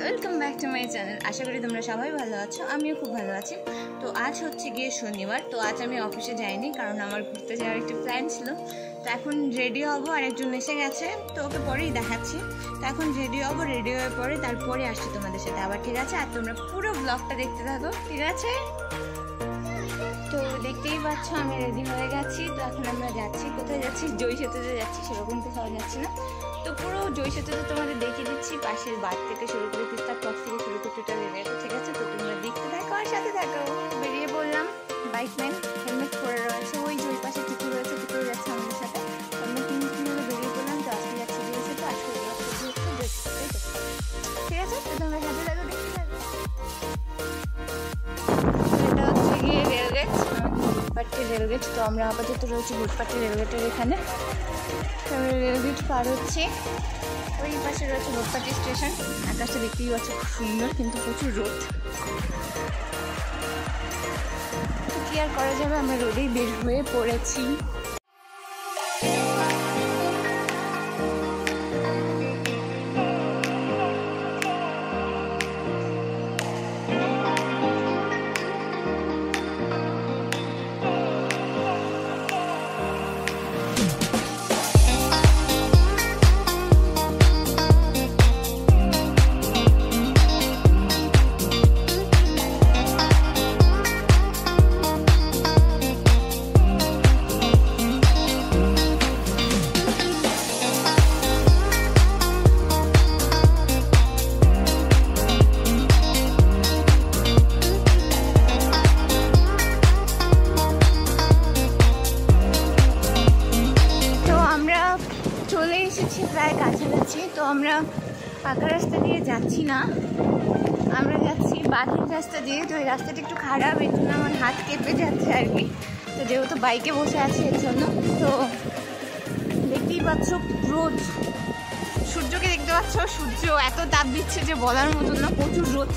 Welcome back to my channel. আশা করি তোমরা সবাই ভালো আছো, আমিও খুব ভালো আছি। তো আজ হচ্ছে গিয়ে শনিবার, তো আজ আমি অফিসে যাইনি কারণ আমার ঘুরতে যাওয়ার একটা প্ল্যান ছিল। তো এখন রেডি হবো, আর একজন এসে গেছে, তো ওকে পরেই দেখাচ্ছি। তো এখন রেডি হবো, রেডি হয়ে পরে তারপরে আসছি তোমাদের সাথে আবার, ঠিক আছে? আর তোমরা পুরো ব্লগটা দেখতে থাকো, ঠিক আছে? তো দেখতেই পাচ্ছ আমি রেডি হয়ে গেছি। তো এখন আমরা যাচ্ছি, কোথায় যাচ্ছি? জয়ী সেতুতে যাচ্ছি, সেরকম তো সবাই যাচ্ছি না। তো পুরো জয়ী সেতুতে তোমাদের দেখিয়ে দিচ্ছি, পাশের বাদ থেকে শুরু করে তিস্তার টপ থেকে শুরু করে টোটাল এরিয়াটা, ঠিক আছে? তো তোমরা দেখতে থাকো আর সাথে থাকো। বেরিয়ে পড়লাম, বাইকম্যান হেলমেট পরে রয়েছে, ওই জয়ী পাশে টিকু রয়েছে, টিকু যাচ্ছে আমাদের সাথে। আমরা তিনজনে বেরিয়ে পড়লাম। তো আজকে যাচ্ছি জয়ী সেতু, আজকে ঠিক আছে? তো তোমরা সাথে থাকো, দেখতে থাকো। এটা হচ্ছে গিয়ে রেলগেট, ভোটপাট্টি রেলগেট। তো আমরা আপাতত রয়েছি ভোটপাট্টি রেলগেটের এখানে। আমরা রেলগেট পার হচ্ছি, ওই পাশে রয়েছে ভোটপাট্টি স্টেশন। আকাশটা দেখতেই পাচ্ছি খুব সুন্দর, কিন্তু প্রচুর রোদ। তো কি আর করা যাবে, আমরা রোদেই বের হয়ে পড়েছি। চলে এসেছি প্রায় কাছাকাছি। তো আমরা পাকা রাস্তা দিয়ে যাচ্ছি না, আমরা যাচ্ছি বাঁধের রাস্তা দিয়ে। তো এই রাস্তাটা একটু খারাপ, এর জন্য আমার হাত কেঁপে যাচ্ছে আর কি। তো যেহেতু বাইকে বসে আছি এর জন্য। তো দেখতেই পাচ্ছ রোদ, সূর্যকে দেখতে পাচ্ছ, সূর্য এত তাপ দিচ্ছে যে বলার মতন না, প্রচুর রোদ।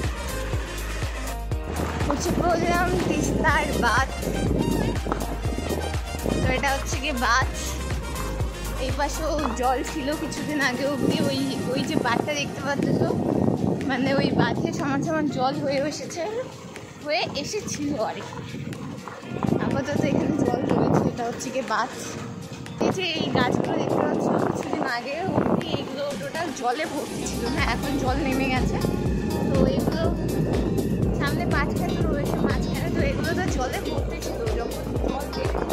হচ্ছে বললাম তিস্তার বাঁধ। তো এটা হচ্ছে গিয়ে বাঁধ, এই পাশেও জল ছিল কিছুদিন আগে অবধি। ওই যে বাঁধটা দেখতে পাচ্ছ, তো মানে ওই বাঁধে সমান সমান জল হয়ে এসেছিল আর কি। আপাতত এখানে জল রয়েছে, এটা হচ্ছে গিয়ে বাঁধ। এই যে এই গাছগুলো দেখতে পাচ্ছ, কিছুদিন আগে অবধি এইগুলো টোটাল জলে ভর্তি ছিল না, এখন জল নেমে গেছে। তো এগুলো সামনে মাঝখানে রয়েছে, মাঝখানে তো এগুলো তো জলে ভর্তি ছিল। যখন জল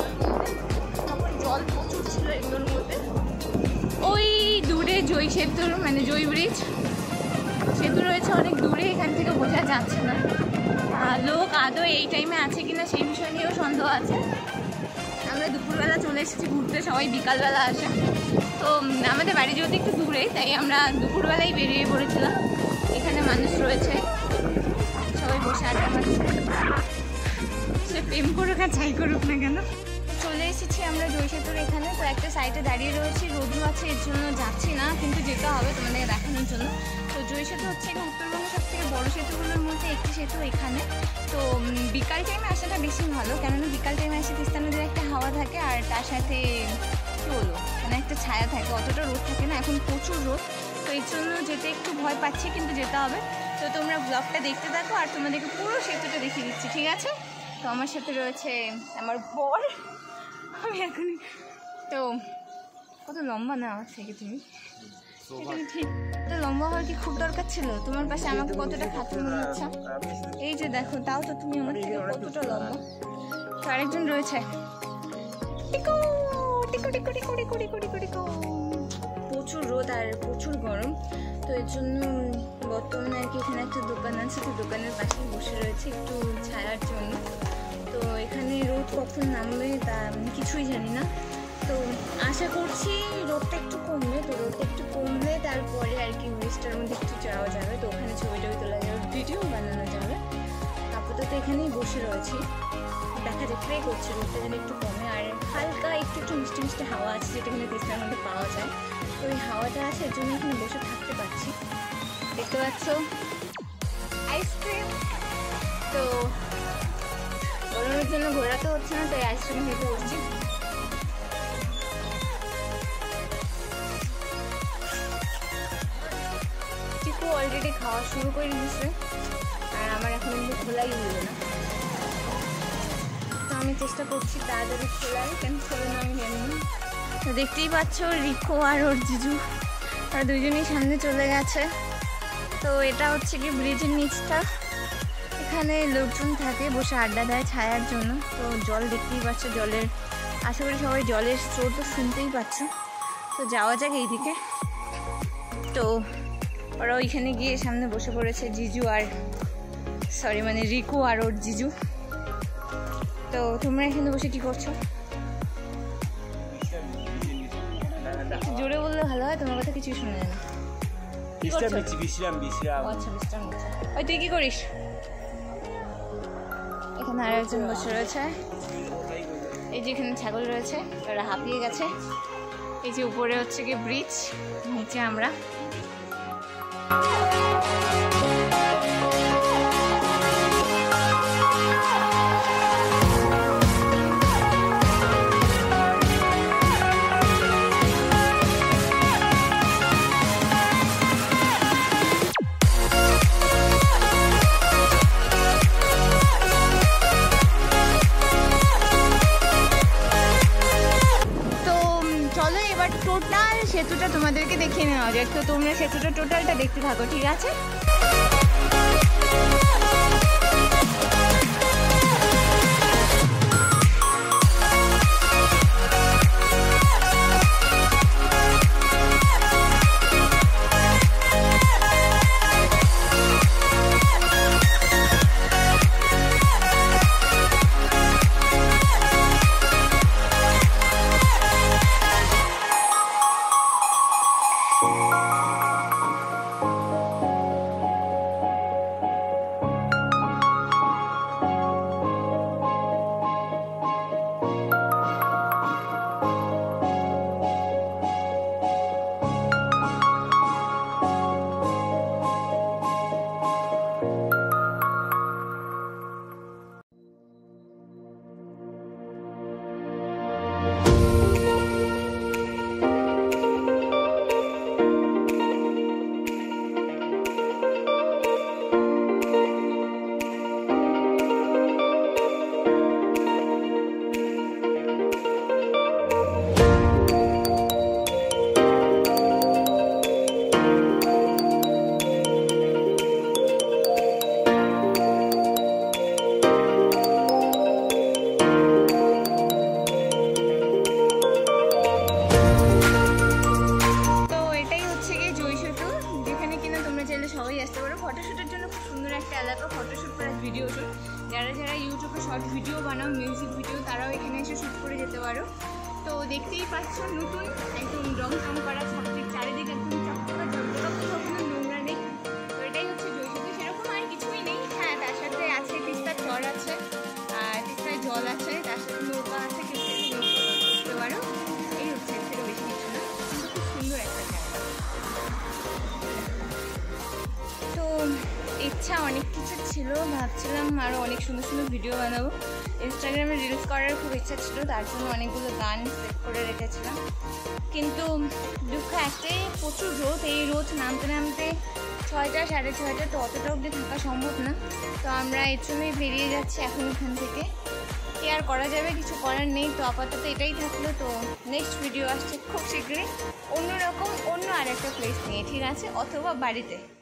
তখন জল প্রচুর ছিল এগুলোর মধ্যে। ওই দূরে জয়ী সেতুর মানে জয়ী ব্রিজ সেতু রয়েছে অনেক দূরে, এখান থেকে বোঝা যাচ্ছে না। লোক আদৌ এই টাইমে আছে কিনা সেই বিষয় নিয়েও সন্দেহ আছে। আমরা দুপুরবেলা চলে এসেছি ঘুরতে, সবাই বিকালবেলা আসে। তো আমাদের বাড়ি যেহেতু একটু দূরে, তাই আমরা দুপুরবেলাই বেরিয়ে পড়েছিলাম। এখানে মানুষ রয়েছে, সবাই বসে আড্ডা মারছে, সে প্রেম করুক আর যাই করুক না কেন। চলে এসেছি আমরা জয়ী সেতুর এখানে। তো একটা সাইডে দাঁড়িয়ে রয়েছি, রোদও আছে, এর জন্য যাচ্ছি না, কিন্তু যেতে হবে তোমাদের দেখানোর জন্য। তো জয়ী সেতু হচ্ছে উত্তরবঙ্গের সব থেকে বড়ো সেতুগুলোর মধ্যে একটি সেতু এখানে। তো বিকাল টাইমে আসাটা বেশি ভালো, কেননা বিকাল টাইমে এসে তিস্তা নদীর একটা হাওয়া থাকে, আর তার সাথে কী বলবো মানে একটা ছায়া থাকে, অতটা রোদ থাকে না। এখন প্রচুর রোদ, তো এর জন্য যেতে একটু ভয় পাচ্ছি, কিন্তু যেতে হবে। তো তোমরা ব্লগটা দেখতে থাকো, আর তোমাদেরকে পুরো সেতুটা দেখিয়ে দিচ্ছি, ঠিক আছে? তো আমার সাথে রয়েছে আমার বর। আমি এখন তো কত লম্বা না আমার থেকে তুমি, ঠিক তো লম্বা হওয়ার কি খুব দরকার ছিল? তোমার পাশে আমাকে কতটা খাটো মনে হচ্ছে, এই যে দেখো, তাও তো তুমি আমার থেকে কতটা লম্বা। তো আরেকজন রয়েছে, টিকু টিকু টিকু টিকু টিকু টিকু টিকু টিকু। প্রচুর রোদ আর প্রচুর গরম, তো এর জন্য বর্তমানে আর কি এখানে একটা দোকান আছে, তো দোকানের পাশে বসে রয়েছে একটু ছায়ার জন্য। তো এখানে রোদ কখন নামবে তা আমি কিছুই জানি না। তো আশা করছি রোদটা একটু কমবে। তো রোদটা একটু কমলে তারপরে আর কি ব্রিজটার মধ্যে একটু যাওয়া যাবে, তো ওখানে ছবি টবি তোলা যাবে, ভিডিও বানানো যাবে। আপাতত এখানেই বসে রয়েছি, দেখা যাক, ট্রাই করছি রোদটা যেন একটু কমে। আর হালকা একটু মিষ্টি মিষ্টি হাওয়া আছে, যেটা এখানে তিস্তার মধ্যে পাওয়া যায়। তো ওই হাওয়াটা আছে, এর জন্য এখানে বসে থাকতে পারছি। দেখতে পাচ্ছ আইসক্রিম। তো গরমের জন্য ঘোরাতে হচ্ছে না, তাই আইসক্রিম খেতে বসছি। চিকু অলরেডি খাওয়া শুরু করে দিয়েছে, আর আমার এখন কিন্তু খোলাই হলো না। তো আমি চেষ্টা করছি তাড়াতাড়ি খোলাই, কেন খোলে না আমি জানি না। তো দেখতেই পাচ্ছ রিকো আর ওর জিজু আর দুজনেই সামনে চলে গেছে। তো এটা হচ্ছে কি ব্রিজের নিচটা, এখানে লোকজন থাকে বসে আড্ডা দেয় ছায়ার জন্য। তো জল দেখতেই পাচ্ছ, জলের আশা করি সবাই জলের স্রোত তো শুনতেই পাচ্ছ। তো যাওয়া যাক এইদিকে। তো ওরা ওইখানে গিয়ে সামনে বসে পড়েছে, জিজু আর মানে রিকো আর ওর জিজু। তো তোমরা এখানে বসে কি করছো? জোরে বললে ভালো হয়, তোমার কথা কিছু শোনা যায় না। আচ্ছা বিশ্রাম নিচ্ছি। ওই তুই কি করিস? এখানে আর একজন বসে রয়েছে। এই যে এখানে ছাগল রয়েছে, ওরা হাঁপিয়ে গেছে। এই যে উপরে হচ্ছে কি ব্রিজ, নিচে আমরা। টোটাল সেতুটা তোমাদেরকে দেখিয়ে নেওয়া যাক। তো তোমরা সেতুটা টোটালটা দেখতে থাকো, ঠিক আছে? সবাই আসতে পারো ফটোশ্যুটের জন্য। খুব সুন্দর একটা এলাকা, ফটোশ্যুট প্লাস ভিডিও শ্যুট। যারা যারা ইউটিউবে শর্ট ভিডিও বানাও, মিউজিক ভিডিও, তারাও এখানে এসে শ্যুট করে যেতে পারো। তো দেখতেই পাচ্ছ নতুন একদম রং চং করা, চারিদিকে একদম চকচকা ঝকঝকা, কোনো নোংরা নেই। তো এটাই হচ্ছে জয়ী সেতু। সেরকম আর কিছুই নেই। হ্যাঁ, তার সাথে আছে তিস্তার চর আছে, আর তিস্তায় জল আছে, তার সাথে নৌকা আছে, কিছু নৌকা করতে পারো। এই হচ্ছে, সেটা বেশি কিছু না, কিন্তু খুব সুন্দর একটা জায়গা। তো ইচ্ছা অনেক কিছু ছিল, ভাবছিলাম আরও অনেক সুন্দর সুন্দর ভিডিও বানাবো। ইনস্টাগ্রামে রিলস করার খুব ইচ্ছা ছিল, তার জন্য অনেকগুলো গান সেট করে রেখেছিলাম। কিন্তু দুঃখ একটাই, প্রচুর রোদ। এই রোদ নামতে নামতে 6টা 6:30, তো অতটা অবধি থাকা সম্ভব না। তো আমরা এর জন্যই বেরিয়ে যাচ্ছি এখন এখান থেকে। কি আর করা যাবে, কিছু করার নেই। তো আপাতত এটাই থাকলো। তো নেক্সট ভিডিও আসছে খুব শীঘ্রই, অন্যরকম অন্য আর একটা প্লেস নিয়ে, ঠিক আছে? অথবা বাড়িতে।